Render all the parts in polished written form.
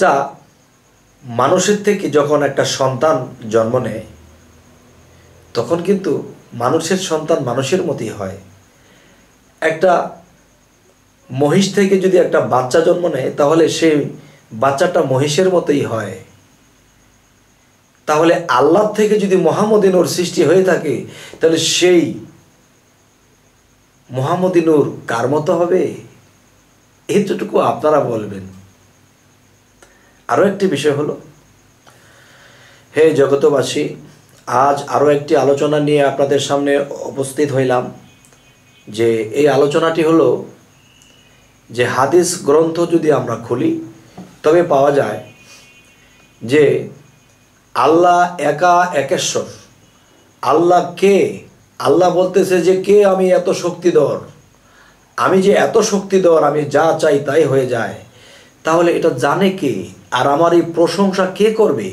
একটা মানুষের থেকে যখন একটা সন্তান জন্ম নেয় তখন কিন্তু মানুষের সন্তান মানুষের মতোই হয়। একটা মহিষ থেকে যদি একটা বাচ্চা জন্ম নেয় তাহলে সেই বাচ্চাটা মহিষের মতোই হয়। তাহলে আল্লাহ থেকে যদি মুহাম্মদিনুর সৃষ্টি হয়ে থাকে তাহলে সেই মুহাম্মদিনুর কার মতো হবে? এতটুকু আপনারা বলবেন। আরও একটি বিষয় হলো, হে জগতবাসী, আজ আরও একটি আলোচনা নিয়ে আপনাদের সামনে উপস্থিত হইলাম। যে এই আলোচনাটি হলো যে হাদিস গ্রন্থ যদি আমরা খুলি তবে পাওয়া যায় যে আল্লাহ একা একেশ্বর। আল্লাহ কে? আল্লাহ বলতেছে যে কে আমি এত শক্তিধর, আমি যে এত শক্তিধর, আমি যা চাই তাই হয়ে যায়। তাহলে এটা জানে কে? আর আমার এই প্রশংসা কে করবে?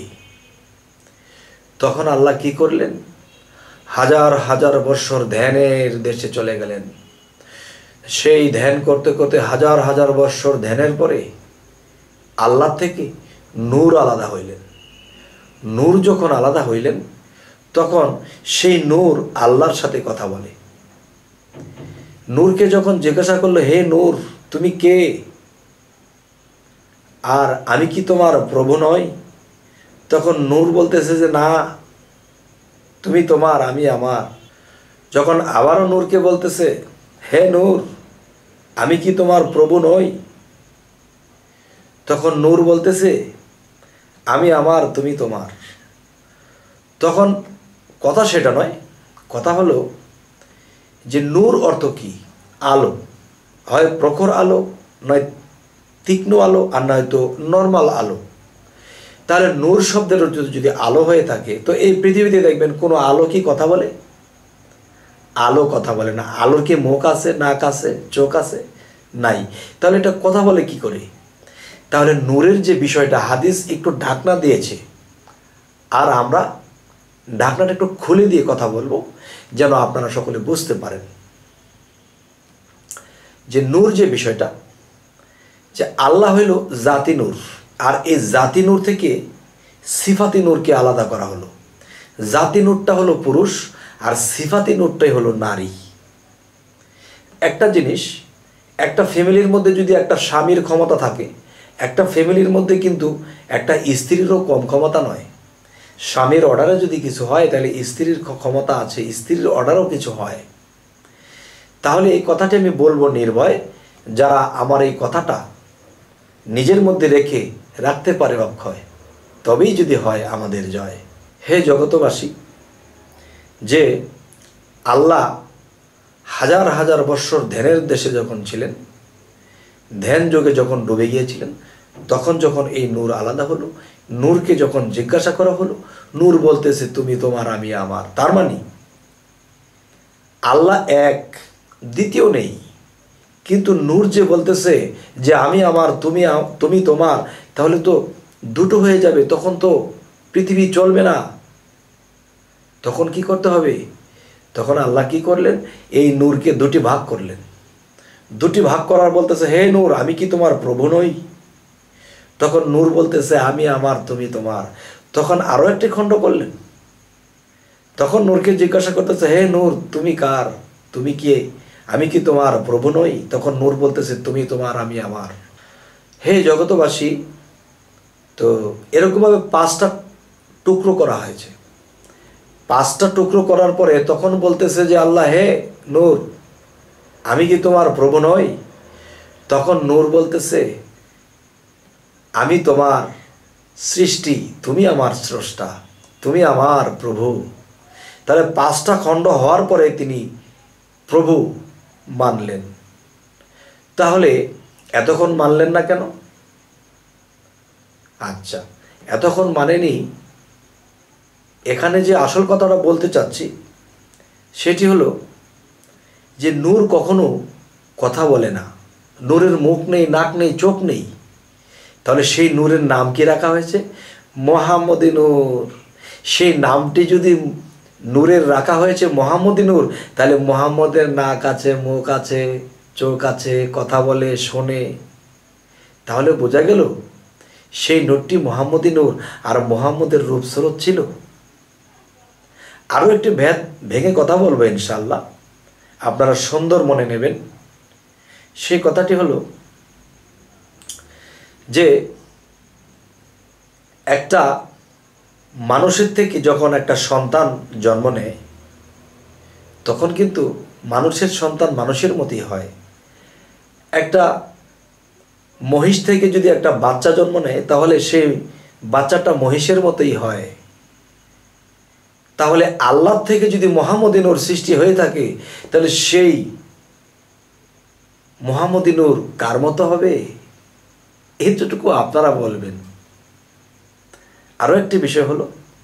তখন আল্লাহ কি করলেন? হাজার হাজার বৎসর ধ্যানের দেশে চলে গেলেন। সেই ধ্যান করতে করতে হাজার হাজার বৎসর ধ্যানের পরে আল্লাহ থেকে নূর আলাদা হইলেন। নূর যখন আলাদা হইলেন তখন সেই নূর আল্লাহর সাথে কথা বলে। নূরকে যখন জিজ্ঞাসা করলো, হে নূর, তুমি কে? আর আমি কি তোমার প্রভু নই? তখন নূর বলতেছে যে না, তুমি তোমার, আমি আমার। যখন আবারও নূরকে বলতেছে, হে নূর, আমি কি তোমার প্রভু নই? তখন নূর বলতেছে, আমি আমার, তুমি তোমার। তখন কথা সেটা নয়, কথা হলো যে নূর অর্থ কি? আলো, হয় প্রখর আলো, নয় তীক্ষ্ণ আলো, আর নয়তো নর্মাল আলো। তাহলে নূর শব্দের যদি আলো হয়ে থাকে তো এই পৃথিবীতে দেখবেন কোনো আলো কি কথা বলে? আলো কথা বলে না। আলোর কি মুখ আছে, নাক আছে, চোখ আছে? নাই। তাহলে এটা কথা বলে কি করে? তাহলে নূরের যে বিষয়টা হাদিস একটু ঢাকনা দিয়েছে, আর আমরা ঢাকনাটা একটু খুলে দিয়ে কথা বলবো যেন আপনারা সকলে বুঝতে পারেন যে নূর যে বিষয়টা, যে আল্লাহ হইল জাতি নূর, আর এই জাতি নূর থেকে সিফাতি নূরকে আলাদা করা হলো। জাতি নূরটা হলো পুরুষ আর সিফাতি নূরটাই হলো নারী। একটা জিনিস, একটা ফ্যামিলির মধ্যে যদি একটা স্বামীর ক্ষমতা থাকে, একটা ফ্যামিলির মধ্যে কিন্তু একটা স্ত্রীরও কম ক্ষমতা নয়। স্বামীর অর্ডারে যদি কিছু হয় তাহলে স্ত্রীর ক্ষমতা আছে, স্ত্রীর অর্ডারও কিছু হয়। তাহলে এই কথাটি আমি বলবো নির্ভয়, যারা আমার এই কথাটা নিজের মধ্যে রেখে রাখতে পারে অক্ষয়, তবেই যদি হয় আমাদের জয়। হে জগতবাসী, যে আল্লাহ হাজার হাজার বৎসর ধ্যানের দেশে যখন ছিলেন, ধ্যান যোগে যখন ডুবে গিয়েছিলেন, তখন যখন এই নূর আলাদা হলো, নূরকে যখন জিজ্ঞাসা করা হলো, নূর বলতেছে তুমি তোমার, আমি আমার। তার মানে আল্লাহ এক, দ্বিতীয় নেই। কিন্তু নূর যে বলতেছে যে আমি আমার, তুমি তোমার, তাহলে তো দুটো হয়ে যাবে। তখন তো পৃথিবী চলবে না। তখন কি করতে হবে? তখন আল্লাহ কি করলেন? এই নূরকে দুটি ভাগ করলেন। দুটি ভাগ করার বলতেছে, হে নূর, আমি কি তোমার প্রভু নই? তখন নূর বলতেছে আমি আমার, তুমি তোমার। তখন আরো একটি খণ্ড করলেন। তখন নূরকে জিজ্ঞাসা করতেছে, হে নূর, তুমি কার? তুমি কে? আমি কি তোমার প্রভু নই? তখন নূর বলতেছে তুমি তোমার, আমি আমার। হে জগতবাসী, তো এরকমভাবে 5টা টুকরো করা হয়েছে। 5টা টুকরো করার পরে তখন বলতেছে যে আল্লাহ, হে নূর, আমি কি তোমার প্রভু নই? তখন নূর বলতেছে আমি তোমার সৃষ্টি, তুমি আমার স্রষ্টা, তুমি আমার প্রভু। তাহলে 5টা খণ্ড হওয়ার পরে তিনি প্রভু মানলেন। তাহলে এতক্ষণ মানলেন না কেন? আচ্ছা, এতক্ষণ মানেনি। এখানে যে আসল কথাটা বলতে চাচ্ছি সেটি হলো যে নূর কখনো কথা বলে না। নূরের মুখ নেই, নাক নেই, চোখ নেই। তাহলে সেই নূরের নাম কি রাখা হয়েছে? মুহাম্মদী নূর। সেই নামটি যদি নূরের রাখা হয়েছে মুহাম্মদী নূর, তাহলে মুহাম্মদের নাক আছে, মুখ আছে, চোখ আছে, কথা বলে, শোনে। তাহলে বোঝা গেল সেই নূরটি মুহাম্মদী নূর আর মুহাম্মদের রূপ স্রোত ছিল। আরও একটি ভেঙে কথা বলবো ইনশাআল্লাহ, আপনারা সুন্দর মনে নেবেন। সেই কথাটি হলো যে একটা মানুষের থেকে যখন একটা সন্তান জন্ম নেয় তখন কিন্তু মানুষের সন্তান মানুষের মতোই হয়। একটা মহিষ থেকে যদি একটা বাচ্চা জন্ম নেয় তাহলে সেই বাচ্চাটা মহিষের মতোই হয়। তাহলে আল্লাহ থেকে যদি মুহাম্মদী নূর সৃষ্টি হয়ে থাকে তাহলে সেই মুহাম্মদী নূর কার মতো হবে? এইটুকু আপনারা বলবেন। আরও একটি বিষয় হলো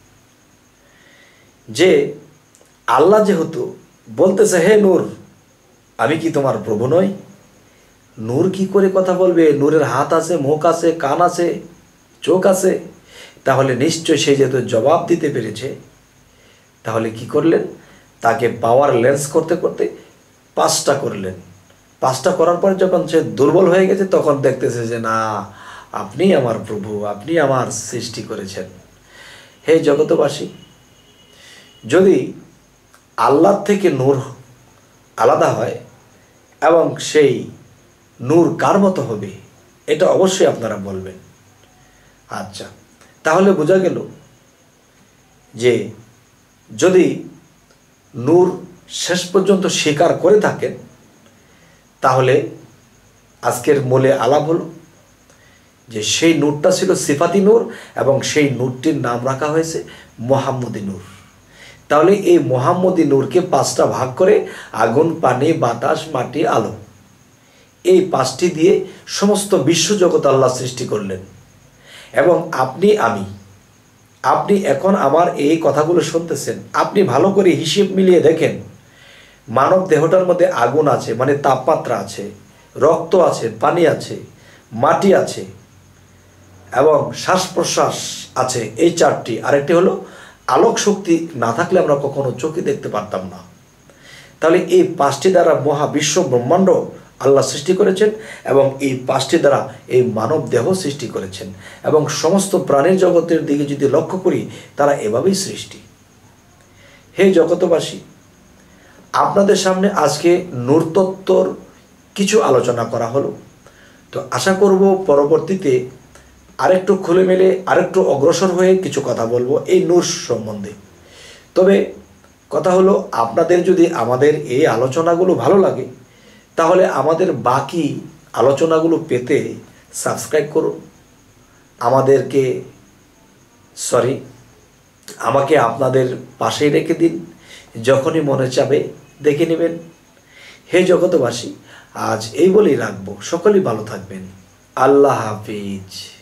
যে আল্লাহ যেহেতু বলতেছে, হে নূর আমি কি তোমার প্রভু নই? নূর কি করে কথা বলবে? নূরের হাত আছে, মুখ আছে, কান আছে, চোখ আছে। তাহলে নিশ্চয় সে যেহেতু জবাব দিতে পেরেছে, তাহলে কি করলেন? তাকে পাওয়ার লেন্স করতে করতে 5টা করলেন। 5টা করার পর যখন সে দুর্বল হয়ে গেছে তখন দেখতেছে যে না, আপনি আমার প্রভু, আপনি আমার সৃষ্টি করেছেন। হে জগতবাসী, যদি আল্লাহ থেকে নূর আলাদা হয় এবং সেই নূর কার মতো হবে এটা অবশ্যই আপনারা বলবেন। আচ্ছা, তাহলে বোঝা গেল যে যদি নূর শেষ পর্যন্ত স্বীকার করে থাকেন তাহলে আজকের মূলে আলাপ হলো যে সেই নূরটা ছিল সিফাতি নূর এবং সেই নূরটির নাম রাখা হয়েছে মুহাম্মদী নূর। তাহলে এই মুহাম্মদী নূরকে 5টা ভাগ করে আগুন, পানি, বাতাস, মাটি, আলো, এই 5টি দিয়ে সমস্ত বিশ্বজগৎ আল্লাহ সৃষ্টি করলেন। এবং আপনি এখন আমার এই কথাগুলো শুনতেছেন, আপনি ভালো করে হিসেব মিলিয়ে দেখেন, মানব দেহটার মধ্যে আগুন আছে, মানে তাপমাত্রা আছে, রক্ত আছে, পানি আছে, মাটি আছে এবং শ্বাস প্রশ্বাস আছে, এই 4টি। আরেকটি হলো আলোক শক্তি না থাকলে আমরা কখনো চোখে দেখতে পারতাম না। তাহলে এই 5টি দ্বারা মহাবিশ্ব ব্রহ্মাণ্ড আল্লাহ সৃষ্টি করেছেন এবং এই 5টি দ্বারা এই মানব দেহ সৃষ্টি করেছেন। এবং সমস্ত প্রাণীর জগতের দিকে যদি লক্ষ্য করি তারা এভাবেই সৃষ্টি। হে জগতবাসী, আপনাদের সামনে আজকে নূরতত্ত্বর কিছু আলোচনা করা হলো। তো আশা করব পরবর্তীতে আরেকটু খুলে মেলে আরেকটু অগ্রসর হয়ে কিছু কথা বলবো এই নূর সম্বন্ধে। তবে কথা হলো, আপনাদের যদি আমাদের এই আলোচনাগুলো ভালো লাগে তাহলে আমাদের বাকি আলোচনাগুলো পেতে সাবস্ক্রাইব করুন। আমাকে আপনাদের পাশেই রেখে দিন, যখনই মনে চাবে দেখে নেবেন। হে জগতবাসী, আজ এই বলেই রাখবো। সকলেই ভালো থাকবেন। আল্লাহ হাফিজ।